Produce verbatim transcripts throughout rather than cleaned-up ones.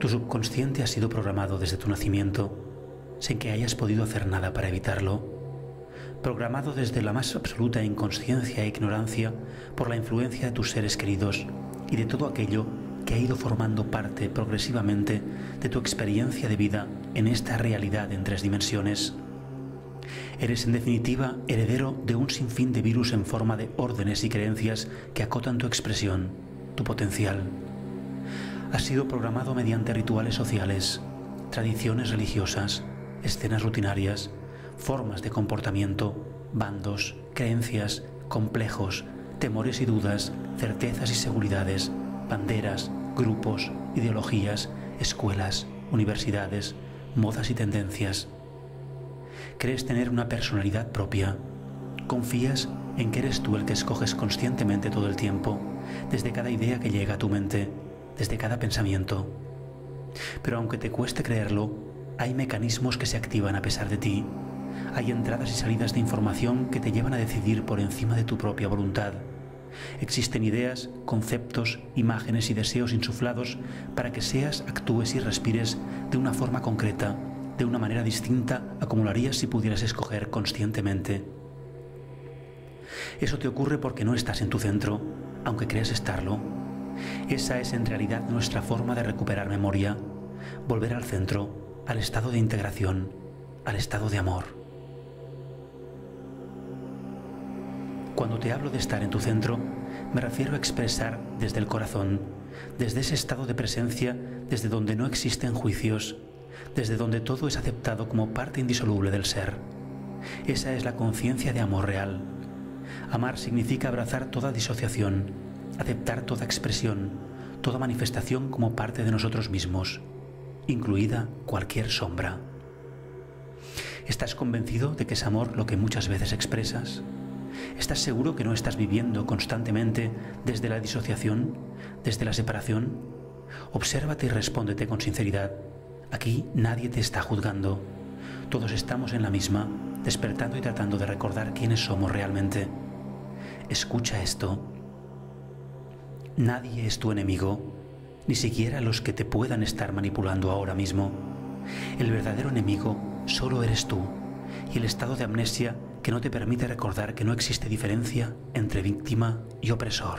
Tu subconsciente ha sido programado desde tu nacimiento, sin que hayas podido hacer nada para evitarlo. Programado desde la más absoluta inconsciencia e ignorancia por la influencia de tus seres queridos y de todo aquello que ha ido formando parte progresivamente de tu experiencia de vida en esta realidad en tres dimensiones. Eres en definitiva heredero de un sinfín de virus en forma de órdenes y creencias que acotan tu expresión, tu potencial. Has sido programado mediante rituales sociales, tradiciones religiosas, escenas rutinarias, formas de comportamiento, bandos, creencias, complejos, temores y dudas, certezas y seguridades, banderas, grupos, ideologías, escuelas, universidades, modas y tendencias. Crees tener una personalidad propia. Confías en que eres tú el que escoges conscientemente todo el tiempo, desde cada idea que llega a tu mente, desde cada pensamiento. Pero aunque te cueste creerlo, hay mecanismos que se activan a pesar de ti. Hay entradas y salidas de información que te llevan a decidir por encima de tu propia voluntad. Existen ideas, conceptos, imágenes y deseos insuflados para que seas, actúes y respires de una forma concreta, de una manera distinta a como lo harías si pudieras escoger conscientemente. Eso te ocurre porque no estás en tu centro, aunque creas estarlo. Esa es en realidad nuestra forma de recuperar memoria, volver al centro, al estado de integración, al estado de amor. Cuando te hablo de estar en tu centro, me refiero a expresar desde el corazón, desde ese estado de presencia desde donde no existen juicios, desde donde todo es aceptado como parte indisoluble del ser. Esa es la conciencia de amor real. Amar significa abrazar toda disociación, aceptar toda expresión, toda manifestación como parte de nosotros mismos, incluida cualquier sombra. ¿Estás convencido de que es amor lo que muchas veces expresas? ¿Estás seguro que no estás viviendo constantemente desde la disociación, desde la separación? Obsérvate y respóndete con sinceridad. Aquí nadie te está juzgando. Todos estamos en la misma, despertando y tratando de recordar quiénes somos realmente. Escucha esto. Nadie es tu enemigo, ni siquiera los que te puedan estar manipulando ahora mismo. El verdadero enemigo solo eres tú, y el estado de amnesia que no te permite recordar que no existe diferencia entre víctima y opresor.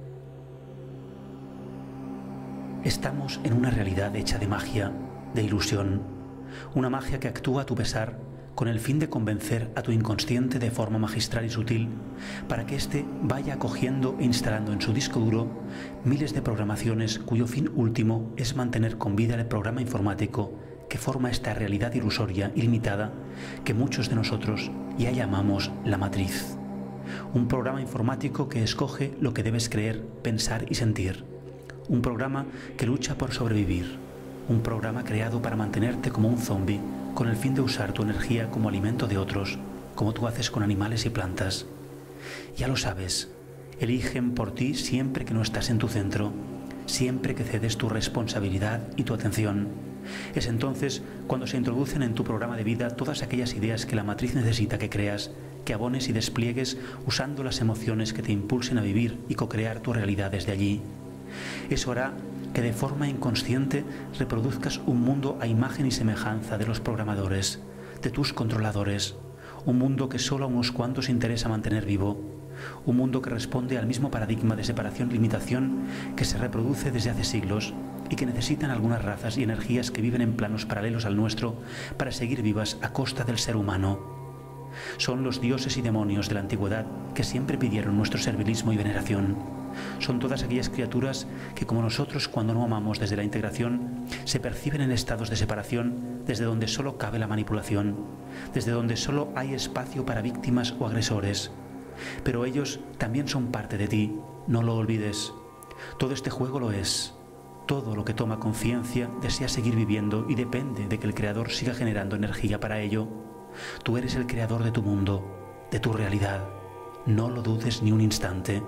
Estamos en una realidad hecha de magia, de ilusión, una magia que actúa a tu pesar con el fin de convencer a tu inconsciente de forma magistral y sutil para que éste vaya acogiendo e instalando en su disco duro miles de programaciones cuyo fin último es mantener con vida el programa informático que forma esta realidad ilusoria y limitada que muchos de nosotros ya llamamos la matriz. Un programa informático que escoge lo que debes creer, pensar y sentir. Un programa que lucha por sobrevivir. Un programa creado para mantenerte como un zombi, con el fin de usar tu energía como alimento de otros, como tú haces con animales y plantas. Ya lo sabes, eligen por ti siempre que no estás en tu centro, siempre que cedes tu responsabilidad y tu atención. Es entonces cuando se introducen en tu programa de vida todas aquellas ideas que la matriz necesita que creas, que abones y despliegues usando las emociones que te impulsen a vivir y co-crear tu realidad desde allí. Eso hará que de forma inconsciente reproduzcas un mundo a imagen y semejanza de los programadores, de tus controladores, un mundo que solo a unos cuantos interesa mantener vivo, un mundo que responde al mismo paradigma de separación y limitación que se reproduce desde hace siglos y que necesitan algunas razas y energías que viven en planos paralelos al nuestro para seguir vivas a costa del ser humano. Son los dioses y demonios de la antigüedad que siempre pidieron nuestro servilismo y veneración. Son todas aquellas criaturas que, como nosotros, cuando no amamos desde la integración, se perciben en estados de separación desde donde solo cabe la manipulación, desde donde solo hay espacio para víctimas o agresores. Pero ellos también son parte de ti, no lo olvides. Todo este juego lo es. Todo lo que toma conciencia desea seguir viviendo y depende de que el Creador siga generando energía para ello. Tú eres el creador de tu mundo, de tu realidad. No lo dudes ni un instante.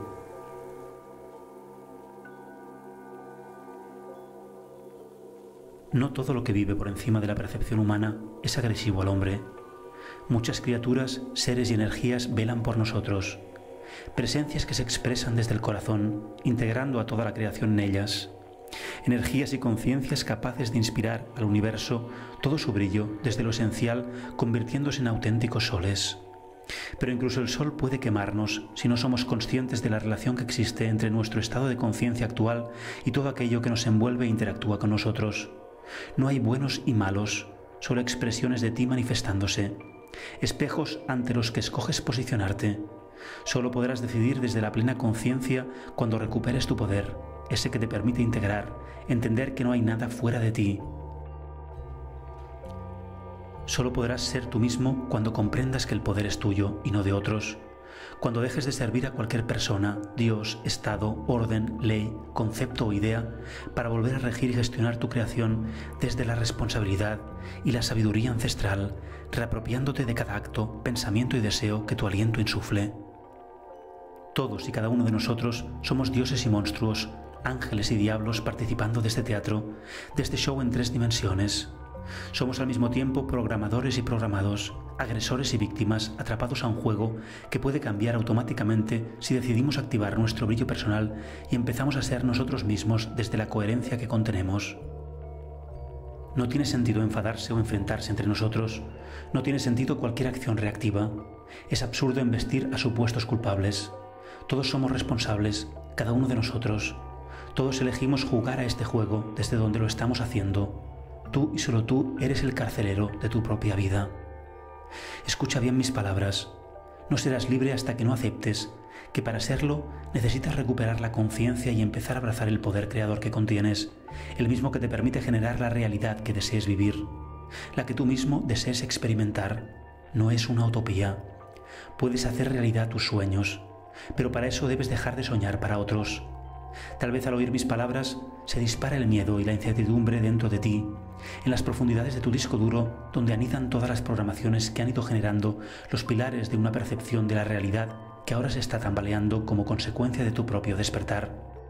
No todo lo que vive por encima de la percepción humana es agresivo al hombre. Muchas criaturas, seres y energías velan por nosotros. Presencias que se expresan desde el corazón, integrando a toda la creación en ellas. energías y conciencias capaces de inspirar al universo todo su brillo desde lo esencial, convirtiéndose en auténticos soles. Pero incluso el sol puede quemarnos si no somos conscientes de la relación que existe entre nuestro estado de conciencia actual y todo aquello que nos envuelve e interactúa con nosotros. No hay buenos y malos, solo expresiones de ti manifestándose, espejos ante los que escoges posicionarte. Solo podrás decidir desde la plena conciencia cuando recuperes tu poder, ese que te permite integrar, entender que no hay nada fuera de ti. Solo podrás ser tú mismo cuando comprendas que el poder es tuyo y no de otros, cuando dejes de servir a cualquier persona, Dios, estado, orden, ley, concepto o idea para volver a regir y gestionar tu creación desde la responsabilidad y la sabiduría ancestral, reapropiándote de cada acto, pensamiento y deseo que tu aliento insufle. Todos y cada uno de nosotros somos dioses y monstruos, ángeles y diablos participando de este teatro, de este show en tres dimensiones. Somos al mismo tiempo programadores y programados, agresores y víctimas atrapados a un juego que puede cambiar automáticamente si decidimos activar nuestro brillo personal y empezamos a ser nosotros mismos desde la coherencia que contenemos. No tiene sentido enfadarse o enfrentarse entre nosotros, no tiene sentido cualquier acción reactiva. Es absurdo embestir a supuestos culpables. Todos somos responsables, cada uno de nosotros. Todos elegimos jugar a este juego desde donde lo estamos haciendo. Tú y solo tú eres el carcelero de tu propia vida. Escucha bien mis palabras. No serás libre hasta que no aceptes que para serlo necesitas recuperar la conciencia y empezar a abrazar el poder creador que contienes, el mismo que te permite generar la realidad que desees vivir, la que tú mismo desees experimentar. No es una utopía. Puedes hacer realidad tus sueños, pero para eso debes dejar de soñar para otros. Tal vez al oír mis palabras se dispara el miedo y la incertidumbre dentro de ti, en las profundidades de tu disco duro, donde anidan todas las programaciones que han ido generando los pilares de una percepción de la realidad que ahora se está tambaleando como consecuencia de tu propio despertar.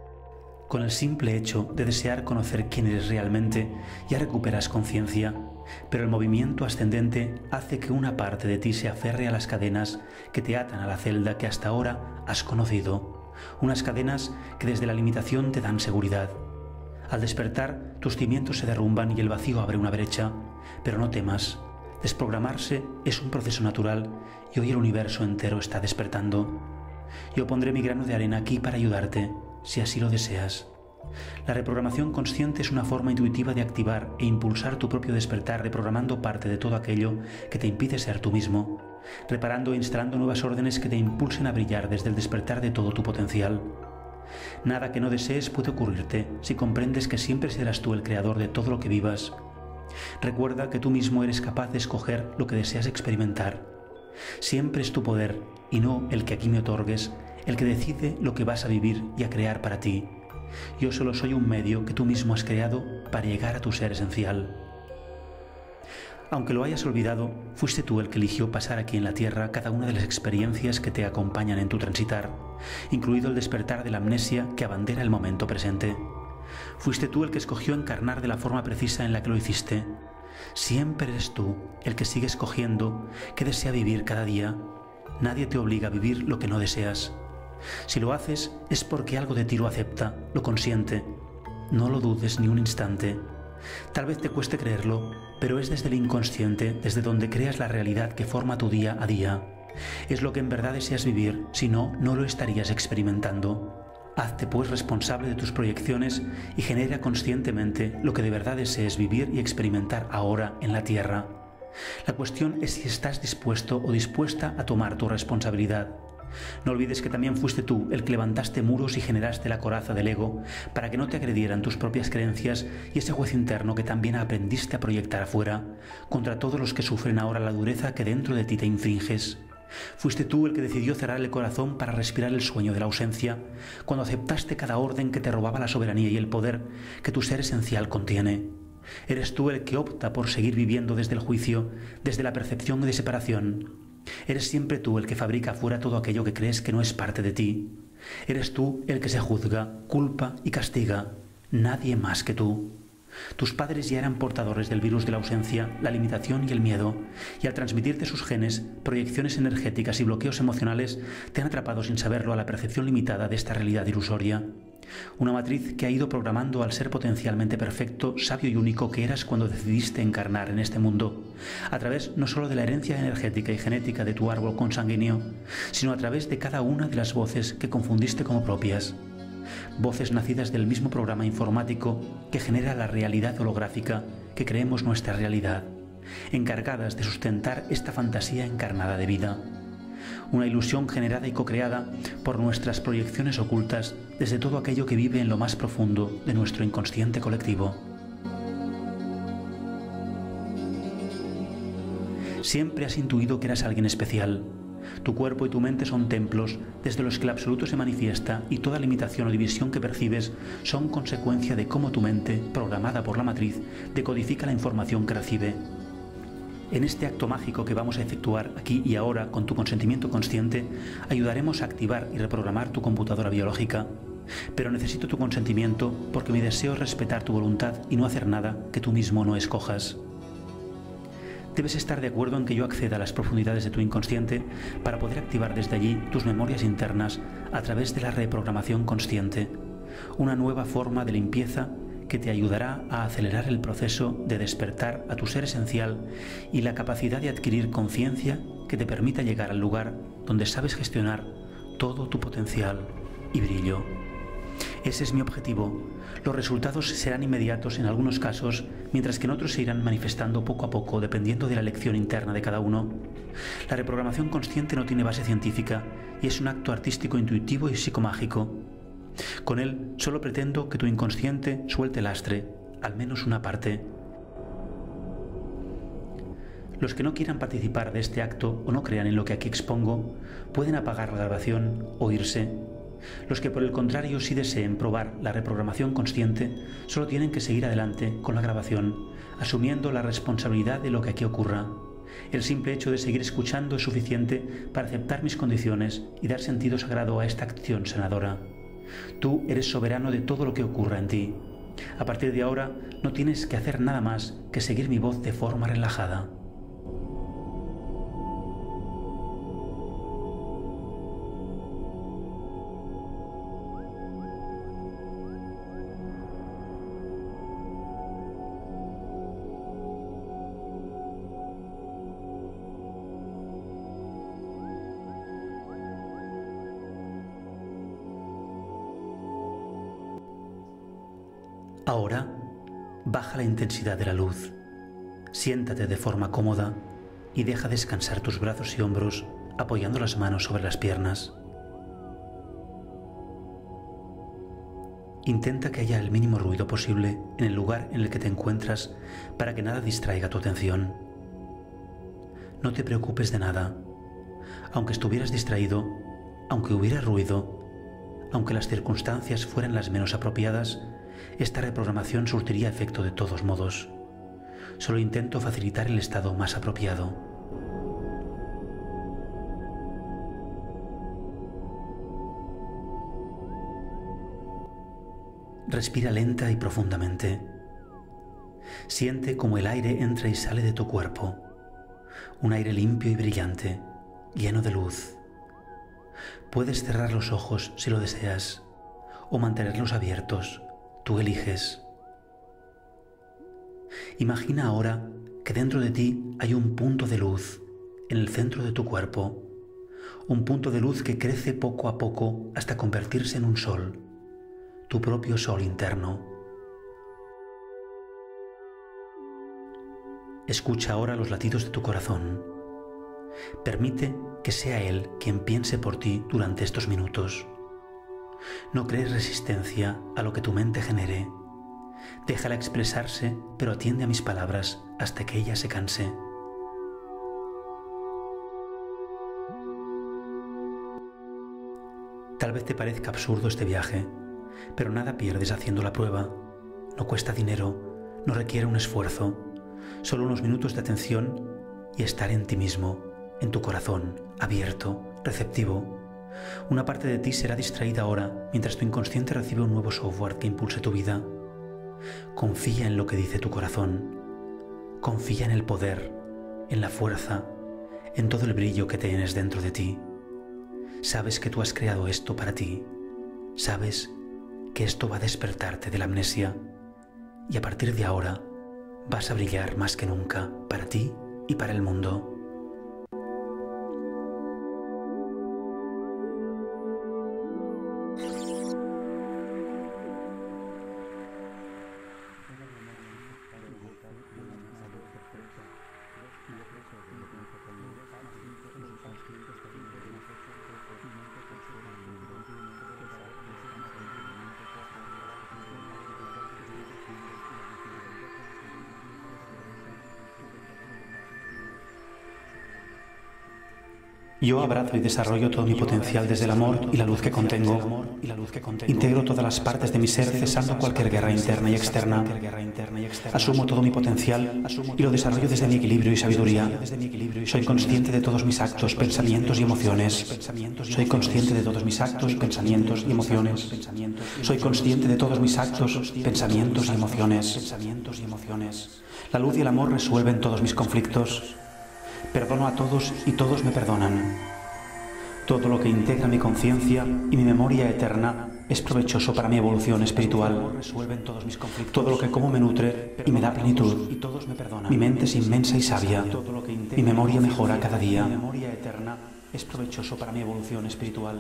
Con el simple hecho de desear conocer quién eres realmente, ya recuperas conciencia, pero el movimiento ascendente hace que una parte de ti se aferre a las cadenas que te atan a la celda que hasta ahora has conocido. Unas cadenas que desde la limitación te dan seguridad. Al despertar, tus cimientos se derrumban y el vacío abre una brecha, pero no temas. Desprogramarse es un proceso natural y hoy el universo entero está despertando. Yo pondré mi grano de arena aquí para ayudarte, si así lo deseas. La reprogramación consciente es una forma intuitiva de activar e impulsar tu propio despertar, reprogramando parte de todo aquello que te impide ser tú mismo, reparando e instalando nuevas órdenes que te impulsen a brillar desde el despertar de todo tu potencial. Nada que no desees puede ocurrirte si comprendes que siempre serás tú el creador de todo lo que vivas. Recuerda que tú mismo eres capaz de escoger lo que deseas experimentar. Siempre es tu poder, y no el que aquí me otorgues, el que decide lo que vas a vivir y a crear para ti. Yo solo soy un medio que tú mismo has creado para llegar a tu ser esencial. Aunque lo hayas olvidado, fuiste tú el que eligió pasar aquí en la Tierra cada una de las experiencias que te acompañan en tu transitar, incluido el despertar de la amnesia que abandera el momento presente. Fuiste tú el que escogió encarnar de la forma precisa en la que lo hiciste. Siempre eres tú el que sigue escogiendo qué desea vivir cada día. Nadie te obliga a vivir lo que no deseas. Si lo haces es porque algo de ti lo acepta, lo consiente. No lo dudes ni un instante. Tal vez te cueste creerlo, pero es desde el inconsciente, desde donde creas la realidad que forma tu día a día. Es lo que en verdad deseas vivir, si no, no lo estarías experimentando. Hazte pues responsable de tus proyecciones y genera conscientemente lo que de verdad desees vivir y experimentar ahora en la Tierra. La cuestión es si estás dispuesto o dispuesta a tomar tu responsabilidad. No olvides que también fuiste tú el que levantaste muros y generaste la coraza del ego para que no te agredieran tus propias creencias y ese juez interno que también aprendiste a proyectar afuera, contra todos los que sufren ahora la dureza que dentro de ti te infringes. Fuiste tú el que decidió cerrar el corazón para respirar el sueño de la ausencia, cuando aceptaste cada orden que te robaba la soberanía y el poder que tu ser esencial contiene. Eres tú el que opta por seguir viviendo desde el juicio, desde la percepción de separación. Eres siempre tú el que fabrica afuera todo aquello que crees que no es parte de ti. Eres tú el que se juzga, culpa y castiga. Nadie más que tú. Tus padres ya eran portadores del virus de la ausencia, la limitación y el miedo, y al transmitirte sus genes, proyecciones energéticas y bloqueos emocionales, te han atrapado sin saberlo a la percepción limitada de esta realidad ilusoria. Una matriz que ha ido programando al ser potencialmente perfecto, sabio y único que eras cuando decidiste encarnar en este mundo, a través no solo de la herencia energética y genética de tu árbol consanguíneo, sino a través de cada una de las voces que confundiste como propias. Voces nacidas del mismo programa informático que genera la realidad holográfica que creemos nuestra realidad, encargadas de sustentar esta fantasía encarnada de vida. Una ilusión generada y co-creada por nuestras proyecciones ocultas desde todo aquello que vive en lo más profundo de nuestro inconsciente colectivo. Siempre has intuido que eras alguien especial. Tu cuerpo y tu mente son templos desde los que el absoluto se manifiesta y toda limitación o división que percibes son consecuencia de cómo tu mente, programada por la matriz, decodifica la información que recibe. En este acto mágico que vamos a efectuar aquí y ahora con tu consentimiento consciente, ayudaremos a activar y reprogramar tu computadora biológica. Pero necesito tu consentimiento porque mi deseo es respetar tu voluntad y no hacer nada que tú mismo no escojas. Debes estar de acuerdo en que yo acceda a las profundidades de tu inconsciente para poder activar desde allí tus memorias internas a través de la reprogramación consciente, una nueva forma de limpieza que te ayudará a acelerar el proceso de despertar a tu ser esencial y la capacidad de adquirir conciencia que te permita llegar al lugar donde sabes gestionar todo tu potencial y brillo. Ese es mi objetivo. Los resultados serán inmediatos en algunos casos, mientras que en otros se irán manifestando poco a poco dependiendo de la elección interna de cada uno. La reprogramación consciente no tiene base científica y es un acto artístico intuitivo y psicomágico. Con él solo pretendo que tu inconsciente suelte lastre, al menos una parte. Los que no quieran participar de este acto o no crean en lo que aquí expongo, pueden apagar la grabación o irse. Los que por el contrario sí deseen probar la reprogramación consciente, solo tienen que seguir adelante con la grabación, asumiendo la responsabilidad de lo que aquí ocurra. El simple hecho de seguir escuchando es suficiente para aceptar mis condiciones y dar sentido sagrado a esta acción sanadora. Tú eres soberano de todo lo que ocurra en ti. A partir de ahora no tienes que hacer nada más que seguir mi voz de forma relajada. Ahora, baja la intensidad de la luz, siéntate de forma cómoda y deja descansar tus brazos y hombros apoyando las manos sobre las piernas. Intenta que haya el mínimo ruido posible en el lugar en el que te encuentras para que nada distraiga tu atención. No te preocupes de nada. Aunque estuvieras distraído, aunque hubiera ruido, aunque las circunstancias fueran las menos apropiadas, esta reprogramación surtiría efecto de todos modos. Solo intento facilitar el estado más apropiado. Respira lenta y profundamente. Siente como el aire entra y sale de tu cuerpo. Un aire limpio y brillante, lleno de luz. Puedes cerrar los ojos si lo deseas, o mantenerlos abiertos. Tú eliges. Imagina ahora que dentro de ti hay un punto de luz en el centro de tu cuerpo, un punto de luz que crece poco a poco hasta convertirse en un sol, tu propio sol interno. Escucha ahora los latidos de tu corazón. Permite que sea él quien piense por ti durante estos minutos. No crees resistencia a lo que tu mente genere. Déjala expresarse, pero atiende a mis palabras hasta que ella se canse. Tal vez te parezca absurdo este viaje, pero nada pierdes haciendo la prueba. No cuesta dinero, no requiere un esfuerzo, solo unos minutos de atención y estar en ti mismo, en tu corazón, abierto, receptivo. Una parte de ti será distraída ahora mientras tu inconsciente recibe un nuevo software que impulse tu vida. Confía en lo que dice tu corazón. Confía en el poder, en la fuerza, en todo el brillo que tienes dentro de ti. Sabes que tú has creado esto para ti. Sabes que esto va a despertarte de la amnesia y a partir de ahora vas a brillar más que nunca para ti y para el mundo. Yo abrazo y desarrollo todo mi potencial desde el amor y la luz que contengo. Integro todas las partes de mi ser cesando cualquier guerra interna y externa. Asumo todo mi potencial y lo desarrollo desde mi equilibrio y sabiduría. Soy consciente de todos mis actos, pensamientos y emociones. Soy consciente de todos mis actos, pensamientos y emociones. Soy consciente de todos mis actos, pensamientos y emociones. La luz y el amor resuelven todos mis conflictos. Perdono a todos y todos me perdonan. Todo lo que integra mi conciencia y mi memoria eterna es provechoso para mi evolución espiritual. Todo lo que como me nutre y me da plenitud. Mi mente es inmensa y sabia. Mi memoria mejora cada día. Mi memoria eterna es provechoso para mi evolución espiritual.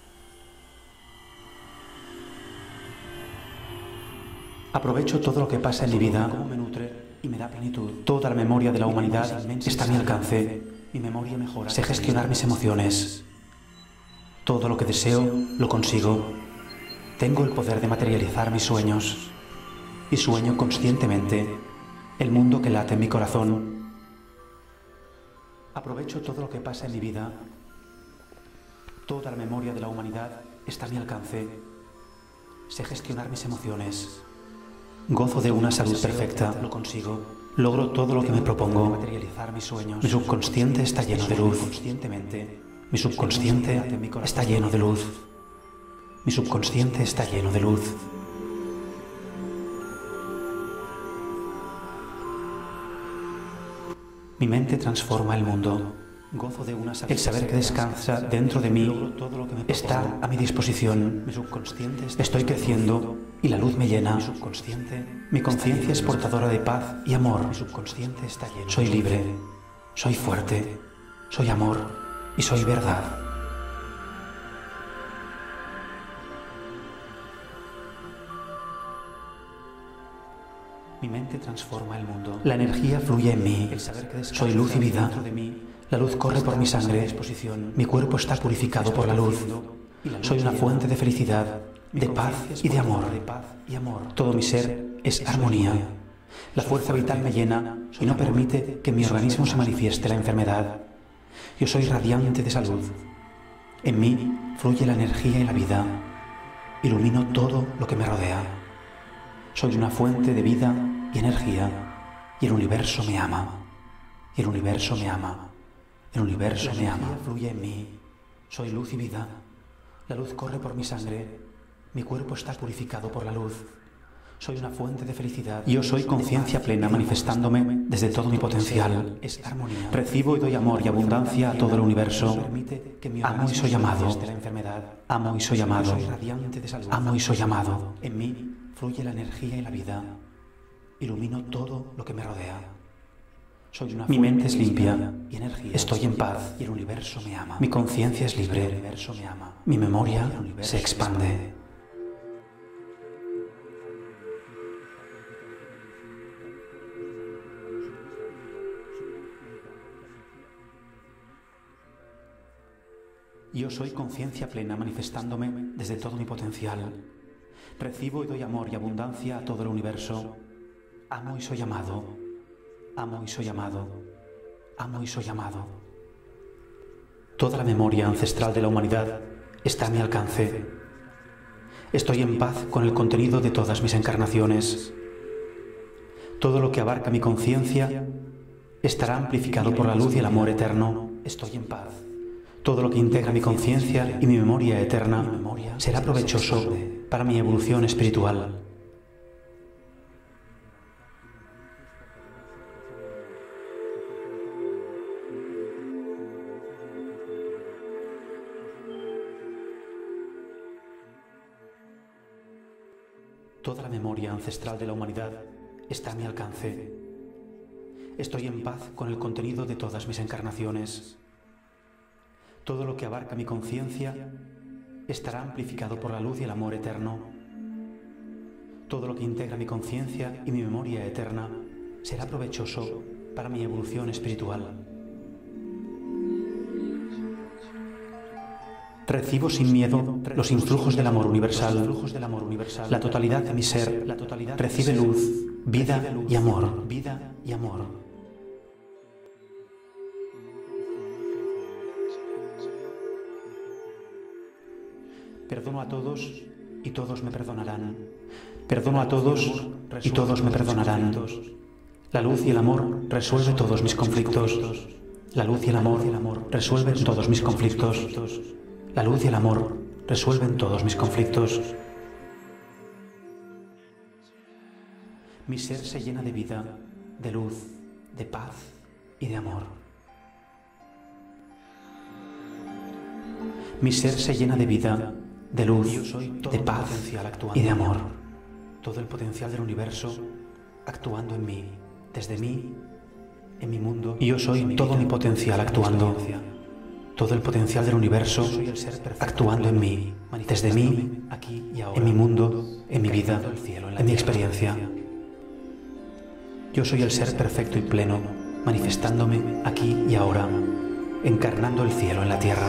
Aprovecho todo lo que pasa en mi vida y me da plenitud. Toda la memoria de la humanidad está a mi alcance. Mi memoria mejora. Sé gestionar mis emociones. Todo lo que deseo, lo consigo. Tengo el poder de materializar mis sueños. Y sueño conscientemente el mundo que late en mi corazón. Aprovecho todo lo que pasa en mi vida. Toda la memoria de la humanidad está a mi alcance. Sé gestionar mis emociones. Gozo de una salud perfecta, lo consigo. Logro todo lo que me propongo. Mi subconsciente está lleno de luz. Mi subconsciente está lleno de luz. Mi subconsciente está lleno de luz. Mi mente transforma el mundo. El saber que descansa dentro de mí está a mi disposición. Estoy creciendo y la luz me llena. Mi conciencia es portadora de paz y amor. Soy libre, soy fuerte, soy amor y soy verdad. Mi mente transforma el mundo. La energía fluye en mí. Soy luz y vida. La luz corre por mi sangre. Mi cuerpo está purificado por la luz. Soy una fuente de felicidad, de paz y de amor. Todo mi ser es armonía. La fuerza vital me llena y no permite que en mi organismo se manifieste la enfermedad. Yo soy radiante de salud. En mí fluye la energía y la vida. Ilumino todo lo que me rodea. Soy una fuente de vida y energía. Y el universo me ama. Y el universo me ama. El universo me ama. La energía fluye en mí. Soy luz y vida. La luz corre por mi sangre. Mi cuerpo está purificado por la luz. Soy una fuente de felicidad. Yo soy conciencia plena manifestándome desde todo mi potencial. Recibo y doy amor y abundancia a todo el universo. Amo y soy amado. Amo y soy amado. Amo y soy amado. En mí fluye la energía y la vida. Ilumino todo lo que me rodea. Mi mente es limpia. Estoy en paz. Mi conciencia es libre. Mi memoria se expande. Yo soy conciencia plena manifestándome desde todo mi potencial. Recibo y doy amor y abundancia a todo el universo. Amo y soy amado. Amo y soy amado. Amo y soy amado. Toda la memoria ancestral de la humanidad está a mi alcance. Estoy en paz con el contenido de todas mis encarnaciones. Todo lo que abarca mi conciencia estará amplificado por la luz y el amor eterno. Estoy en paz. Todo lo que integra mi conciencia y mi memoria eterna será provechoso para mi evolución espiritual. Toda la memoria ancestral de la humanidad está a mi alcance. Estoy en paz con el contenido de todas mis encarnaciones. Todo lo que abarca mi conciencia estará amplificado por la luz y el amor eterno. Todo lo que integra mi conciencia y mi memoria eterna será provechoso para mi evolución espiritual. Recibo sin miedo los influjos del amor universal. La totalidad de mi ser recibe luz, vida y amor. Vida y amor. Perdono a todos y todos me perdonarán. Perdono a todos y todos me perdonarán. La luz y el amor resuelve todos mis conflictos. La luz y el amor resuelven todos mis conflictos. La luz y el amor resuelven todos mis conflictos. Mi ser se llena de vida, de luz, de paz y de amor. Mi ser se llena de vida, de luz, de paz y de amor. Todo el potencial del universo actuando en mí, desde mí, en mi mundo. Y yo soy todo mi potencial actuando. Todo el potencial del universo actuando en mí, desde mí, en mi mundo, en mi vida, en mi experiencia. Yo soy el ser perfecto y pleno, manifestándome aquí y ahora, encarnando el cielo en la tierra.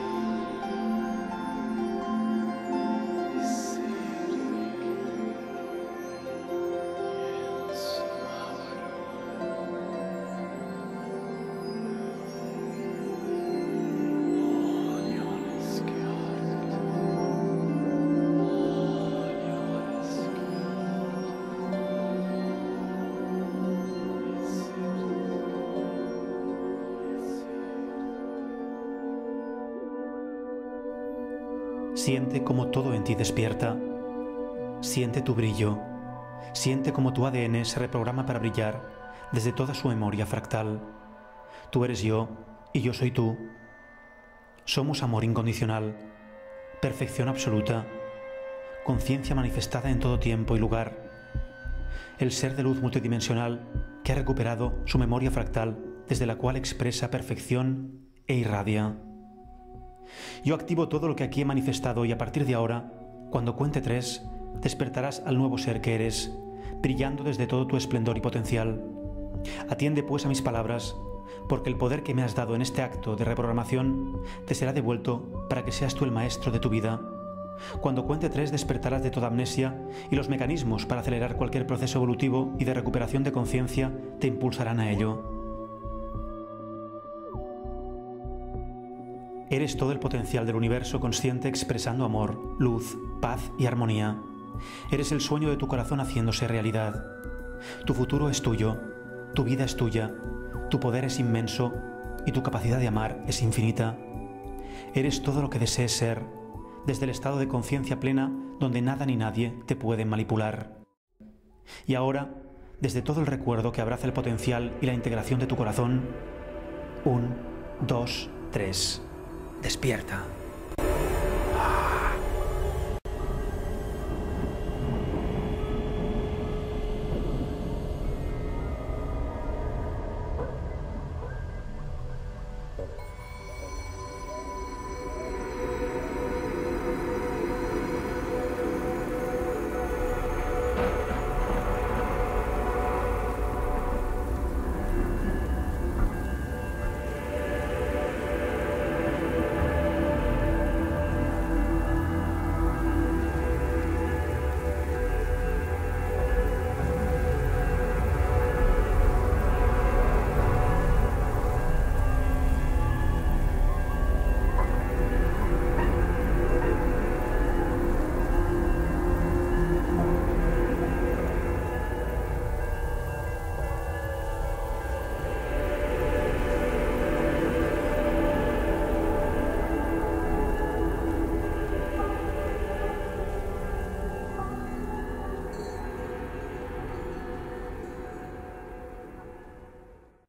Siente cómo todo en ti despierta. Siente tu brillo. Siente cómo tu A D N se reprograma para brillar desde toda su memoria fractal. Tú eres yo y yo soy tú. Somos amor incondicional, perfección absoluta, conciencia manifestada en todo tiempo y lugar. El ser de luz multidimensional que ha recuperado su memoria fractal desde la cual expresa perfección e irradia. Yo activo todo lo que aquí he manifestado y a partir de ahora, cuando cuente tres, despertarás al nuevo ser que eres, brillando desde todo tu esplendor y potencial. Atiende pues a mis palabras, porque el poder que me has dado en este acto de reprogramación te será devuelto para que seas tú el maestro de tu vida. Cuando cuente tres despertarás de toda amnesia y los mecanismos para acelerar cualquier proceso evolutivo y de recuperación de conciencia te impulsarán a ello. Eres todo el potencial del universo consciente expresando amor, luz, paz y armonía. Eres el sueño de tu corazón haciéndose realidad. Tu futuro es tuyo, tu vida es tuya, tu poder es inmenso y tu capacidad de amar es infinita. Eres todo lo que desees ser, desde el estado de conciencia plena donde nada ni nadie te puede manipular. Y ahora, desde todo el recuerdo que abraza el potencial y la integración de tu corazón, un, dos, tres. Despierta.